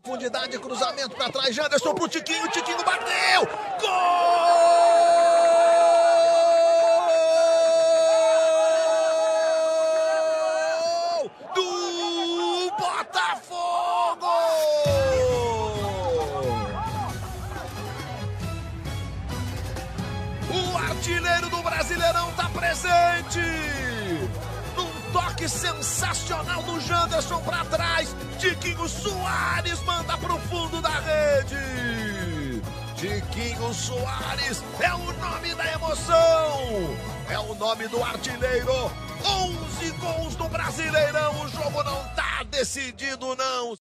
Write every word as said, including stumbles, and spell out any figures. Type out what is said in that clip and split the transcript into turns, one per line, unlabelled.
profundidade, cruzamento para trás, Janderson pro Tiquinho, Tiquinho bateu! Gol do Botafogo! O artilheiro do Brasileirão tá presente! Toque sensacional do Janderson para trás. Tiquinho Soares manda pro fundo da rede. Tiquinho Soares é o nome da emoção. É o nome do artilheiro. onze gols do Brasileirão. O jogo não tá decidido, não.